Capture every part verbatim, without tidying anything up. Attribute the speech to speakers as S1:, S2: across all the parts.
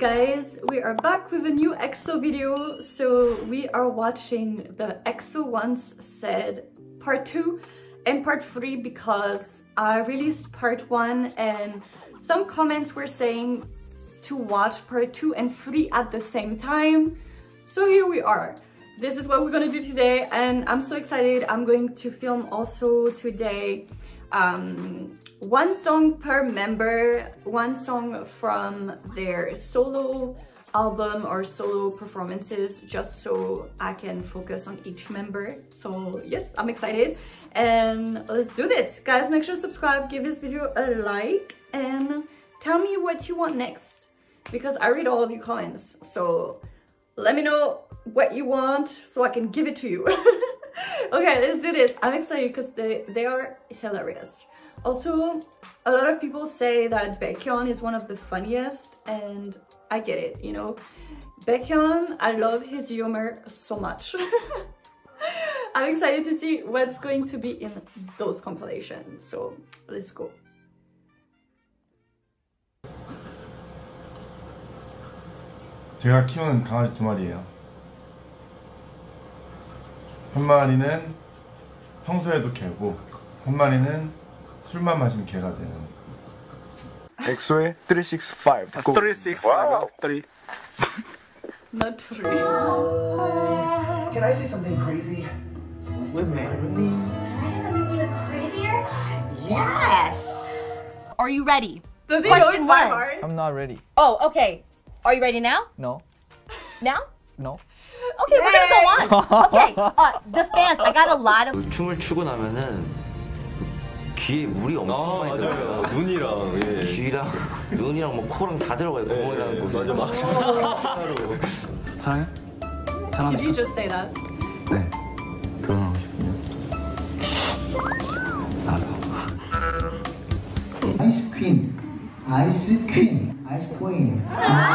S1: Guys, we are back with a new EXO video. So we are watching the EXO Once Said part two and part three because I released part one and some comments were saying to watch part two and three at the same time. So here we are. This is what we're gonna do today and I'm so excited. I'm going to film also today um, one song per member, one song from their solo album or solo performances, just so I can focus on each member. So yes, I'm excited and let's do this. Guys, make sure to subscribe, give this video a like and tell me what you want next because I read all of your comments. So let me know what you want so I can give it to you. Okay, let's do this. I'm excited because they, they are hilarious. Also, a lot of people say that Baekhyun is one of the funniest and I get it, you know. Baekhyun, I love his humor so much. I'm excited to see what's going to be in those compilations. So let's go.
S2: 제가 키우는 강아지 두 마리예요. 한 마리는 평소에도 개고 한 마리는 술만 마시는 개가 되는
S3: 엑소의 삼백육십오 듣고
S4: 삼백육십오 three
S1: Not three.
S5: Can I say something crazy? Live marry with me.
S6: Can I say something even crazier?
S5: Yes!
S7: Are you ready?
S1: Does he
S7: Question
S1: know my
S7: one.
S1: heart?
S8: I'm not ready.
S7: Oh, okay. Are you ready now?
S8: No.
S7: Now?
S8: No.
S7: Okay, we're gonna go on. Okay, uh, the fans, I got a lot of.
S9: 춤을 추고 나면은 귀에 물이 엄청 많이 들어요.
S4: 눈이랑 예.
S9: 귀랑 눈이랑 뭐 코랑 다 들어가요. 구멍이라는 곳에.
S4: 맞아 맞아.
S8: 사랑해? 사랑해.
S1: Did you just say that?
S8: 네. 결혼하고 싶으면 나도.
S5: 아이스 퀸. 아이스 퀸. 아이스 퀸.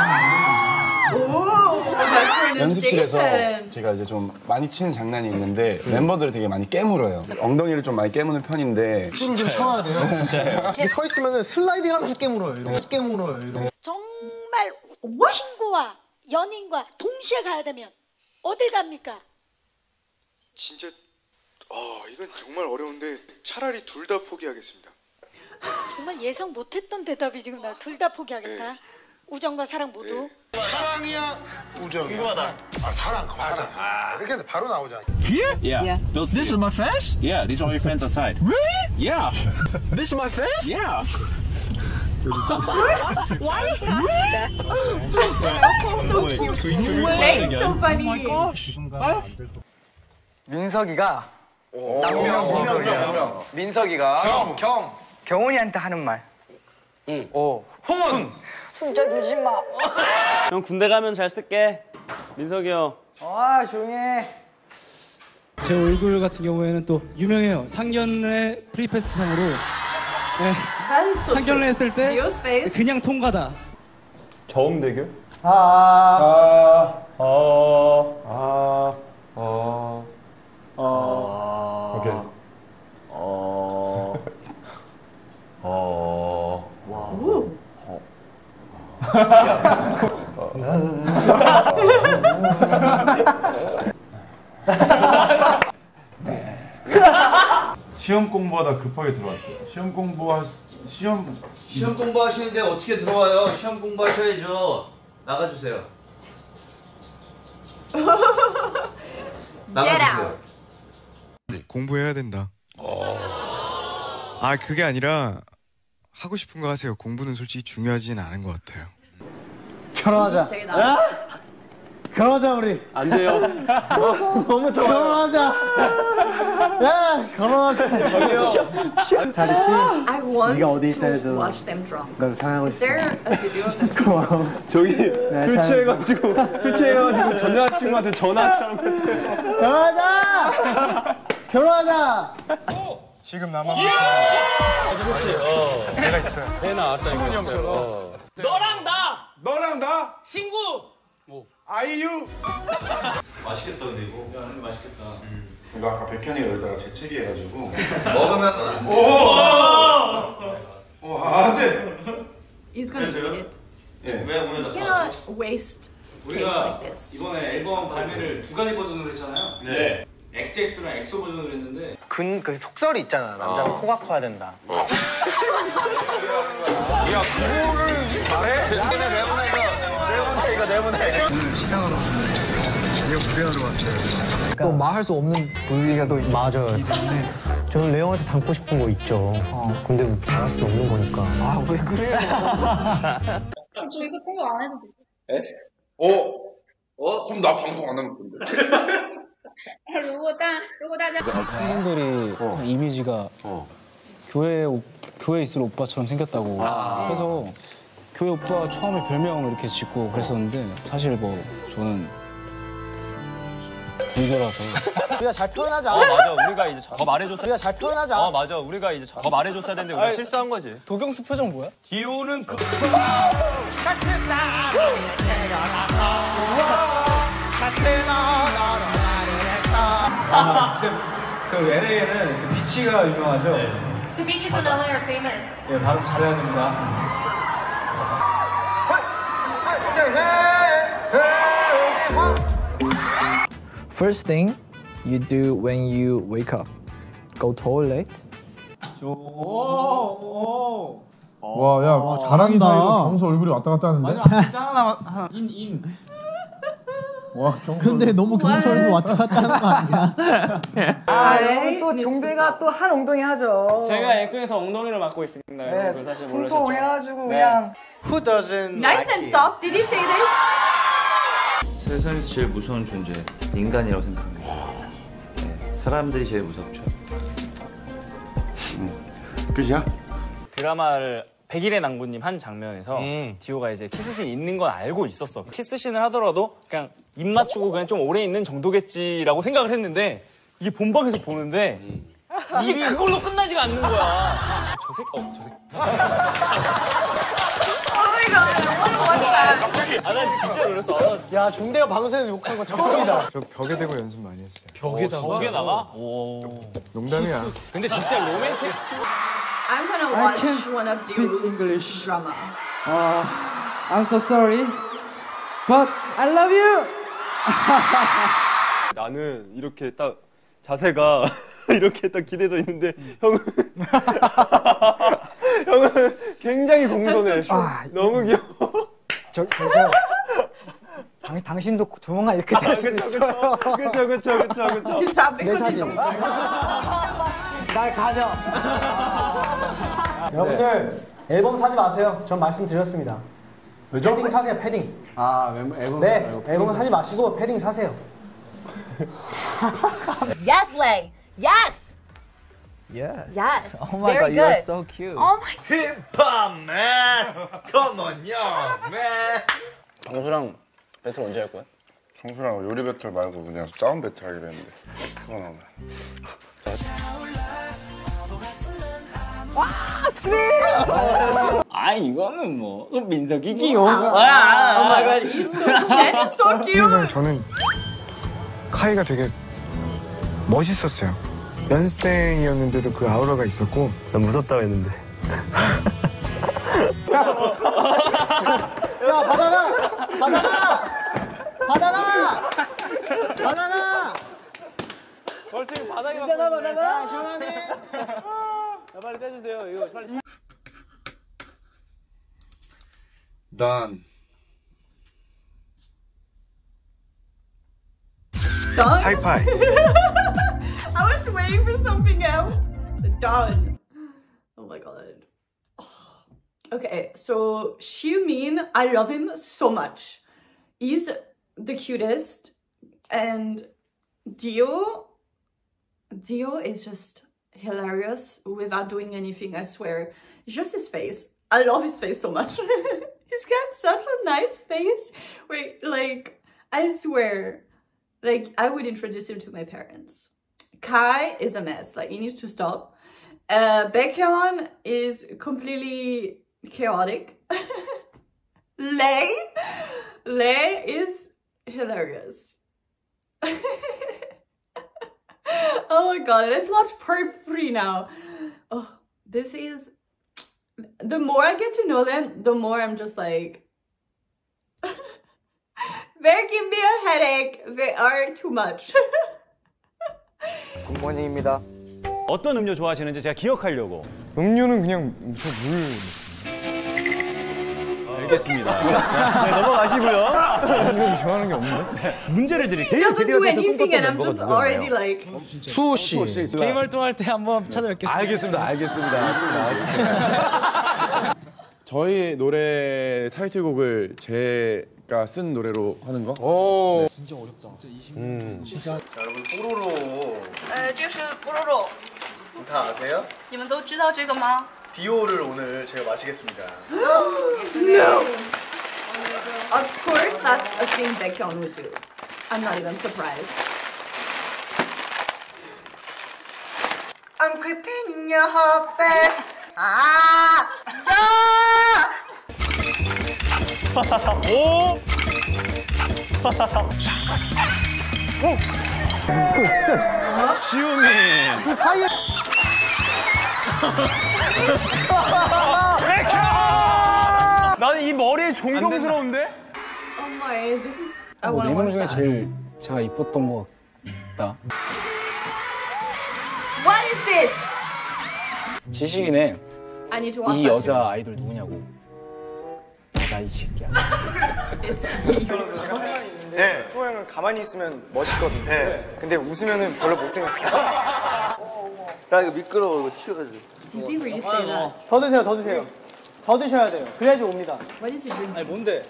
S3: 연습실에서 제가 이제 좀 많이 치는 장난이 있는데 멤버들을 되게 많이 깨물어요. 엉덩이를 좀 많이 깨무는 편인데
S10: 춤을 좀 춰야 돼요. 진짜요? 이렇게 서 있으면 슬라이딩 하면서 깨물어요. 이렇게 깨물어요. 이렇게.
S6: 정말 친구와 연인과 동시에 가야 되면 어딜 갑니까?
S11: 진짜 어, 이건 정말 어려운데 차라리 둘 다 포기하겠습니다.
S6: 정말 예상 못했던 대답이 지금 나 둘 다 포기하겠다.
S11: 네.
S6: 우정과 사랑 모두.
S11: 네. 사랑이야 우정이야. 궁금하다. 아 사랑 맞아. 아, 이렇게 바로 나오잖아.
S12: Here? Yeah. yeah. This is my fans? Yeah, these are my fans outside. Really? Yeah. This is my fans? Yeah.
S1: Why? Really? So cute. Wait, so funny.
S12: Oh my gosh.
S8: 민석이가 남명 민석이야. 민석이가 경. 경. 경훈이한테 하는 말. 응. 오. 훈.
S6: 숨자 두지 마.
S13: 형 군대 가면 잘 쓸게. 민석이 형.
S8: 아 조용히 해.
S14: 제 얼굴 같은 경우에는 또 유명해요. 상견례 프리패스상으로 네. 상견례 했을 때 그냥 통과다.
S4: 저음대교?
S10: 아.
S4: 아. 어. 아. 어. 어. 오케이. 어. 어.
S1: Ooh.
S2: 시험 공부하다 급하게 들어왔대요. 시험 공부하 시험
S9: 시험 공부하시는데 어떻게 들어와요? 시험 공부하셔야죠. 나가주세요. 나가주세요.
S11: 공부해야 된다. 아 그게 아니라 하고 싶은 거 하세요. 공부는 솔직히 중요하지는 않은 것 같아요.
S10: 결혼하자. 결혼하자 우리.
S13: 안 돼요.
S10: 어, 너무 좋아. 결혼하자. 야 결혼하자. 잘했지?
S1: I want
S10: 네가 어디
S1: to
S10: 있다 해도
S1: watch them drunk.
S10: 널 사랑하고
S1: Is
S10: 있어.
S1: there a video of them?
S10: 고마워.
S4: 저기 술 취해가지고 술 취해가지고 전 여자친구한테 전화한 사람
S10: 결혼하자. 결혼하자.
S11: 지금 나만
S4: 그렇지. 어.
S11: 내가 있어요.
S4: 배 나왔다.
S11: 수근이 형처럼.
S13: 너랑 나
S11: 너랑 나
S13: 친구.
S11: 아이유.
S9: 맛있겠다 근데 이거.
S4: 야 근데 맛있겠다. 음.
S2: 이거 아까 백현이가 여기다가 재채기 해가지고
S9: 먹으면 안 돼.
S2: 오! 오! 안 돼!
S1: He's gonna eat it.
S2: 예.
S9: 왜 오늘 다
S1: Cannot waste cake
S13: 우리가
S1: like this.
S13: 이번에 앨범 발매를 두 가지 버전으로 했잖아요.
S9: 네.
S13: 엑스엑스랑 엑소 버전으로 했는데
S10: 근 그 속설이 있잖아. 남자는 코가 커야 된다.
S3: 야 그거를 잘해? 내보내 내보내 이거 내보내 이거 내보내.
S15: 오늘 시상하러 저녁 무대하러 왔어요.
S10: 또 말할 수 없는 분위기가 또 맞아요. 저는 레옹한테 담고 싶은 거 있죠. 근데 말할 수 없는 거니까. 아 왜 그래요?
S16: 저 이거 생각 안 해도 돼.
S2: 에? 어? 어? 그럼 나 방송 안 하면 건데.
S16: 如果大如果大家
S14: 팬분들이 이미지가 교회 오- 교회 있을 오빠처럼 생겼다고 해서 교회 오빠 처음에 별명 이렇게 짓고 그랬었는데 사실 뭐 저는 불교라서
S10: 우리가 잘 표현하자.
S17: 어 맞아 우리가 이제 더 말해줬어.
S10: 우리가 잘 표현하자.
S17: 어 맞아 우리가 이제 더 말해줬어야 되는데 우리가
S13: 아이,
S17: 실수한 거지.
S13: 도경수 표정 뭐야?
S17: 디오는 그
S4: 아, 지금 그 엘에이에는 그 비치가 유명하죠?
S16: The beaches in L A are famous.
S4: 예, 발음 잘해야 됩니다.
S18: First thing you do when you wake up, go toilet.
S19: 와, 야, 자랑이 사이로 경수 얼굴이 왔다 갔다 하는데?
S14: 맞아, 하나 하나 인 인.
S19: 와, 경수.
S10: 근데 너무 경수 얼굴 왔다 갔다 하는 거 아니야?
S8: 아, 여러분 또 종대가 또 한 엉덩이 하죠.
S13: 제가 엑소에서 엉덩이를 맡고 있습니다.
S8: 네,
S13: 여러분 사실 모르셨죠?
S8: 통통해가지고
S13: 네.
S8: 그냥.
S10: Who doesn't
S1: Nice
S10: like
S1: and
S10: you?
S1: soft. Did he say this?
S9: 세상에서 제일 무서운 존재 인간이라고 생각합니다. 네, 사람들이 제일 무섭죠.
S3: 끝이야?
S13: 드라마를 백일의 낭부님 한 장면에서 디오가 이제 키스씬 있는 건 알고 있었어. 키스씬을 하더라도 그냥 입 맞추고 그냥 좀 오래 있는 정도겠지라고 생각을 했는데 이게 본방에서 보는데 이게 그걸로 끝나지가 않는 거야. 저 새끼, 어, 저 새끼. 아, 난 진짜 놀랐어. 아,
S10: 야, 종대가 방송에서 욕한 거 처음이다.
S15: 저 벽에 대고 연습 많이 했어요.
S10: 벽에다가?
S13: 벽에다가? 오.
S15: 농담이야.
S13: 근데 진짜 로맨틱.
S1: I'm gonna
S14: I
S1: watch
S14: can't
S1: one of
S14: speak
S1: those
S14: English.
S1: drama.
S14: Uh, I'm so sorry, but I love you.
S4: 나는 이렇게 딱 자세가 이렇게 딱 기대서 있는데 형은 형은 굉장히 공손해.
S8: 아,
S4: 너무 귀여워.
S8: 저 저저 당 당신도 조만간 이렇게 될 수도 있어요.
S4: 그쵸 그쵸 그쵸 그쵸.
S8: 내 사진. 날 가져. 여러분들 앨범 사지 마세요. 전 말씀드렸습니다. 왜죠? 패딩 사세요. 패딩.
S14: 아 앨범
S8: 네, 앨범 사지 마시고 패딩 사세요.
S7: Yes, Lay. Yes.
S18: Yes.
S7: Yes.
S18: Oh my
S7: Very
S18: god, you are
S7: good.
S18: so cute.
S7: Oh my.
S9: Hip hop man, come on yo man.
S3: 경수랑 배틀 언제 할 거야? 경수랑 요리 배틀 말고 그냥 싸움 배틀 하기로 했는데 그거 나오면.
S8: 와, 스크린!
S13: 아, 이거는 뭐 민석이 귀여워.
S1: Oh my god, he's so Jen is so cute.
S15: 저는 카이가 되게 멋있었어요. 연습생이었는데도 그 아우라가 있었고. 난 무섭다고 했는데.
S10: 야, 바나나! 바나나! 바나나! 바나나!
S13: 벌써 바닥에
S10: 있잖아, 바나나! 시원하네!
S13: 야, 빨리 떼주세요. 이거 빨리.
S3: Done.
S1: Done?
S15: 하이파이.
S1: I was waiting for something else. Done. Oh my god. Okay, so Xiumin, I love him so much. He's the cutest. And Dio, Dio is just hilarious without doing anything, I swear. It's just his face. I love his face so much. He's got such a nice face. Wait, like, I swear, like, I would introduce him to my parents. Kai is a mess. Like, he needs to stop. Uh, Baekhyun is completely chaotic. Lay, Lay is hilarious. Oh my god, let's watch part three now. Oh, this is... The more I get to know them, the more I'm just like, They give me a headache. They are too much.
S17: 굿모닝입니다.
S4: 어떤 음료 좋아하시는지 제가 기억하려고.
S15: 음료는 그냥 저 물.
S4: 알겠습니다. 네, 넘어가시고요.
S15: 음료 좋아하는 게 없는데?
S4: 문제를 드릴게요.
S1: He doesn't do anything and I'm just already like.
S15: 수호 씨.
S14: 게임 활동할 때 한번 찾아뵙겠습니다.
S3: 알겠습니다. 알겠습니다. 저희 노래 타이틀곡을 제가 쓴 노래로 하는 거?
S15: 오.
S3: 네.
S15: 진짜 어렵다. 진짜 이십
S3: 음.
S15: 진짜.
S5: 자, 여러분 뽀로로
S6: 呃，这是菠萝肉，
S5: 다 아세요?
S6: 你们都知道这个吗？
S5: 디오를 오늘 제가 마시겠습니다.
S1: No. Of course, that's a thing Baekhyun would do. I'm not even surprised.
S8: I'm creeping in your heart, babe. 아, 야!
S4: 오!
S15: 그 진짜.
S4: 시우님.
S15: 그 사이에.
S4: 나는 이 머리에 존경스러운데?
S1: Oh my, this is. I
S14: 뭐,
S1: wanna
S14: 네명
S1: watch
S14: 중에
S1: that.
S14: 제일 제가 이뻤던 것 같다.
S1: What is this?
S14: 지식이네.
S1: I need to watch
S14: 이
S1: that
S14: 여자
S1: too.
S14: 아이돌 누구냐고. 나 이 새끼야.
S1: It's me.
S17: 네, 수호 형은 가만히 있으면 멋있거든요. 네. 근데 웃으면은 별로 못생겼어요.
S8: 야 이거 미끄러워 이거 치워야지.
S1: Did he really say that?
S10: 더 드세요, 더 드세요. 더 드셔야 돼요. 그래야지 옵니다.
S1: What is he drinking?
S13: 아니 뭔데?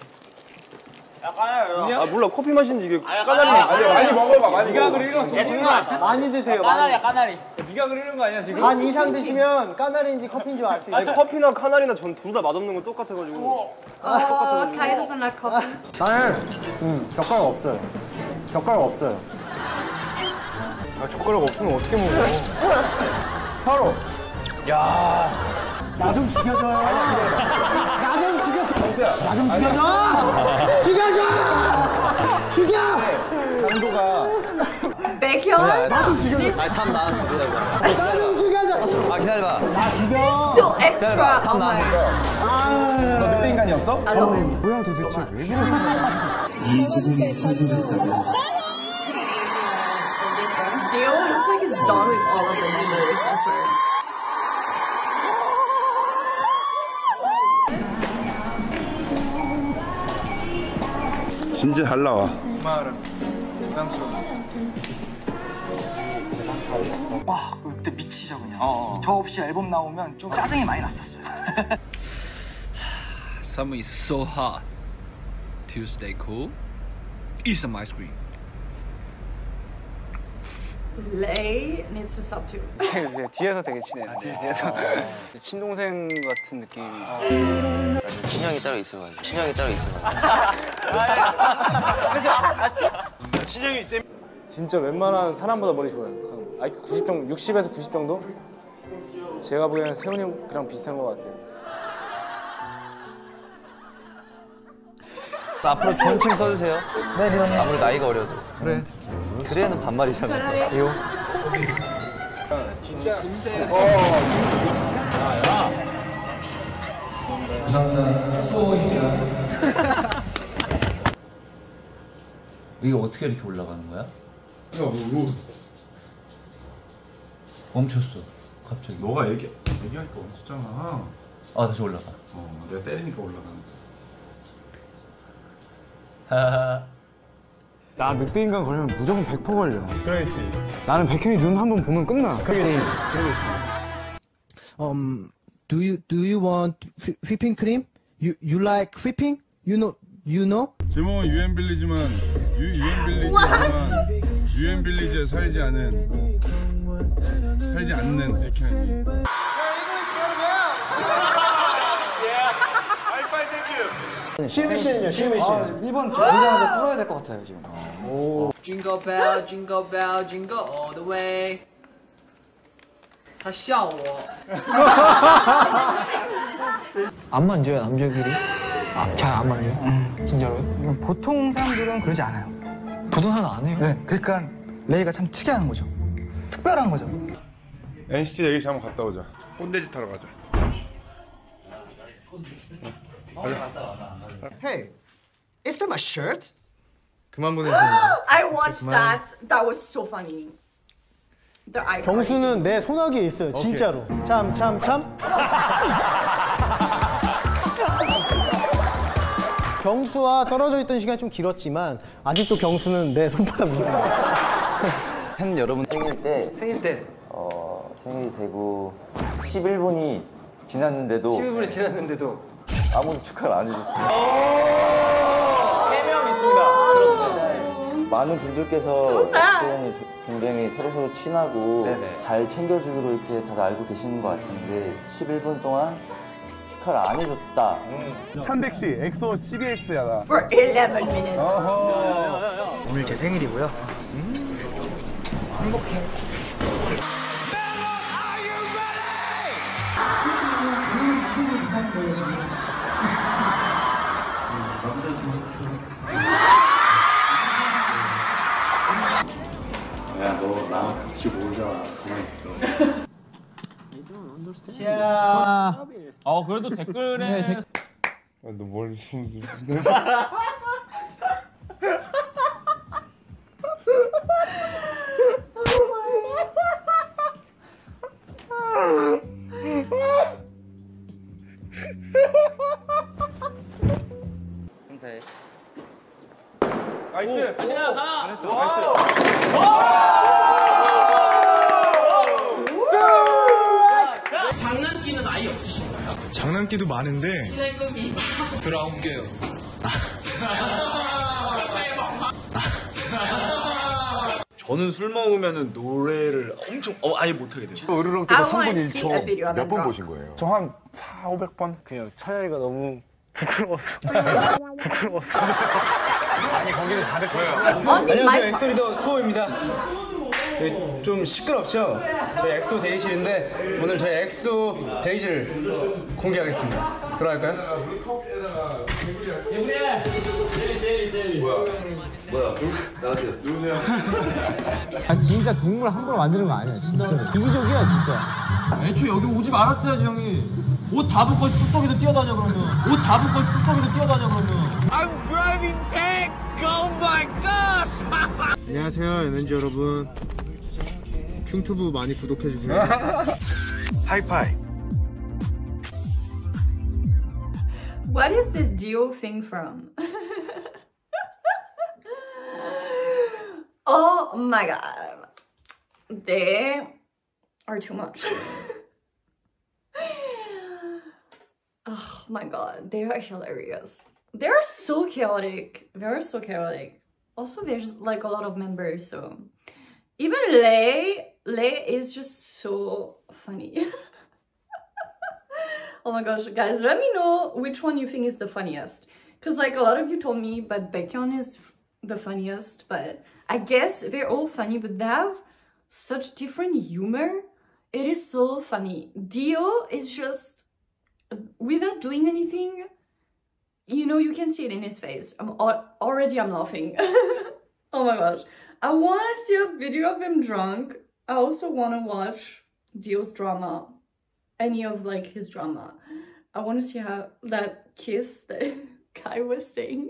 S17: 아 몰라 커피 마시는데 이게
S13: 까나리.
S17: 아니 많이 먹어봐 많이
S13: 네가
S17: 먹어.
S13: 그리는 거. 야 정말.
S10: 많이 드세요.
S13: 까나리야
S10: 많이.
S13: 까나리. 네가 그리는 거 아니야 지금?
S10: 반 이상 드시면 까나리인지 커피인지 알 수 있어요.
S17: 아니 커피나 카나리나 전 둘 다 맛없는 건 똑같아가지고.
S1: Oh, Kai doesn't like coffee.
S15: 나는 음, 젓가락 없어요. 젓가락 없어요.
S17: 아 젓가락 없으면 어떻게 먹어?
S15: 바로.
S17: 야.
S15: 나 좀 죽여줘요. 나 좀 죽여줘. 나 좀 죽여줘. 죽여줘. 죽여.
S17: 강도가.
S1: Baekhyun?
S15: 나 좀 죽여줘.
S17: 아니 탐 나왔어 기다려봐.
S15: 나 좀 죽여줘.
S17: 아 기다려봐.
S15: 나 죽여.
S1: So extra. Oh my.
S15: 아.
S17: 너 늑대 인간이었어?
S1: I love him.
S15: 뭐야 도대체 왜 그래?
S1: Dio looks like he's done with all of the members, I swear.
S3: 진짜 잘 나와.
S17: 말은 부담스러워.
S8: 와 그때 미치죠 그냥. 어, 어. 저 없이 앨범 나오면 좀 짜증이 많이 났었어요.
S12: Summer is so hot. To stay cool, eat some ice cream.
S1: Lay needs to stop too.
S13: 뒤에서 되게 친해. 뒤에서 친동생 같은 느낌이 있어.
S9: 친형이 따로 있어가지고. 친형이 따로 있어가지고.
S17: 친형이 있대.
S13: 진짜 웬만한 사람보다 머리 좋아요. 한 아이큐 구십 정도, 육십에서 구십 정도? 제가 보기에는 세훈이 형이랑 비슷한 것 같아요.
S9: 앞으로 존칭 써주세요.
S10: 네, 그러네.
S9: 아무리 나이가 어려도.
S10: 그래.
S9: 그래는 반말이잖아요.
S10: 이요.
S9: 진짜 금세.
S10: 감사합니다. 수호입니다.
S9: 이게 어떻게 이렇게 올라가는 거야?
S2: 야, 너, 너.
S9: 멈췄어. 갑자기.
S2: 너가 얘기, 얘기할 거 없었잖아.
S9: 아, 다시 올라가.
S2: 어, 내가 때리니까 올라가는 거야.
S15: 나 늑대인간 걸리면 무조건 백 퍼센트 걸려. 그렇지. 나는 백현이 눈 한 번 보면 끝나. 그러겠지.
S10: Um, do you do you want whi- whipping cream? You you like whipping? You know you know?
S2: 제목은 유엔빌리지만 유, 유엔빌리지만 유엔빌리지에 살지 않은 살지 않는 백현이.
S10: 시우미 씨는요, 시우미 씨.
S8: 일본 보자마자 풀어야 될 것 같아요 지금.
S10: 오.
S8: Jingle bell, jingle bell, jingle all the way. 他笑我.
S10: 안 만져요, 남자끼리? 아, 잘 안 만져요? 진짜로요?
S8: 보통 사람들은 그러지 않아요.
S10: 보통 사람 안 해요?
S8: 네, 그러니까 레이가 참 특이한 거죠. 특별한 거죠.
S2: 엔시티 내기시 한번 갔다 오자. 꼰대짓 하러 가자.
S10: Hey, is that my shirt?
S4: 그만 보내세요.
S1: I watched
S4: 그만.
S1: that. That was so funny. The icon.
S10: 경수는 내 손아귀에 있어요, 진짜로. 참, 참, 참. 경수와 떨어져 있던 시간이 좀 길었지만 아직도 경수는 내 손바닥 위에.
S9: 한 여러분 생일 때 생일 때 어, 생일이 되고 십일 분이 지났는데도
S8: 십일 분이 지났는데도
S9: 아무도 축하를 안 해줬어요.
S8: 해명 있습니다.
S9: 많은 분들께서
S1: So sad.
S9: 엑소형이 굉장히 서로서로 친하고
S8: 네네.
S9: 잘 챙겨주기로 이렇게 다들 알고 계시는 것 같은데 십일 분 동안 축하를 안 해줬다.
S3: 천백 씨, 엑소 십이 엑스야 나.
S1: For eleven minutes.
S10: 오늘 제 생일이고요.
S1: 행복해.
S9: 야, 너 나랑 같이 놀자. 가만히 있어.
S10: 자.
S13: 어 그래도 댓글에
S2: 너뭘
S9: 네.
S3: 나이스.
S13: 다시나 하나.
S12: 장난기는 아예 없으신가요?
S11: 장난기도 많은데
S12: 들어온 개요.
S13: 저는 술 먹으면은 노래를 엄청 어 아예 못하게 돼요.
S3: 으르렁
S1: I
S3: 때도
S1: wanna
S3: 삼 분
S1: see a video
S3: 일 초
S1: of
S3: 몇 번
S1: them
S3: 보신 거예요? 저 한 사오백 번?
S4: 그냥 찬열이가 너무 부끄러웠어. 부끄러웠어.
S13: 아니 거기는 사백 번.
S14: 안녕하세요, 엑소 리더 수호입니다. 네, 좀 시끄럽죠? 저희 엑소 대기실인데 오늘 저희 엑소 대기실을 공개하겠습니다. 들어갈까요?
S18: 아 진짜 동물 함부로 만드는 거 아니야 진짜로. 이기적이야 진짜. 애초에 여기 오지 말았어야지 형이. 옷 다 벗고 쑥떡에서 뛰어다녀 그러면. 옷 다 벗고 쑥떡에서 뛰어다녀 그러면.
S12: I'm driving tank. Oh my gosh.
S15: 안녕하세요, 연예인지 여러분. 흉튜브 많이 구독해주세요.
S11: 하이파이.
S1: What is this Dio thing from? Oh my god. They are too much. Oh my god, they are hilarious. They're so chaotic. They're so chaotic. Also, there's like a lot of members, so even Lei, Lei is just so funny. Oh my gosh, guys, let me know which one you think is the funniest. Because like a lot of you told me, but Baekhyun is the funniest, but I guess they're all funny, but they have such different humor. It is so funny. Dio is just, without doing anything, you know, you can see it in his face. I'm al already I'm laughing. Oh my gosh. I want to see a video of him drunk. I also want to watch Dio's drama. Any of like his drama. I want to see how that kiss that guy was saying.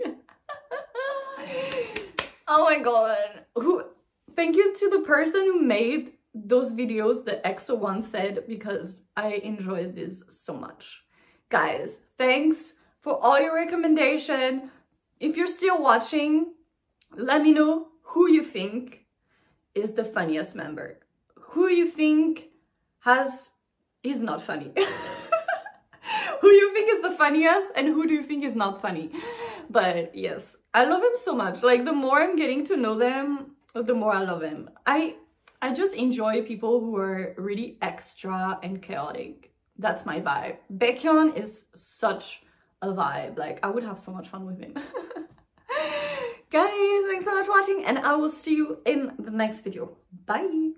S1: Oh my god. Who? Thank you to the person who made those videos that EXO one said, because I enjoyed this so much. Guys, thanks for all your recommendation. If you're still watching, let me know who you think is the funniest member. Who you think has is not funny. Who you think is the funniest and who do you think is not funny? But yes, I love him so much. Like the more I'm getting to know them, the more I love him. I I just enjoy people who are really extra and chaotic. That's my vibe. Baekhyun is such a vibe. Like I would have so much fun with him. Guys, thanks so much for watching and I will see you in the next video. Bye!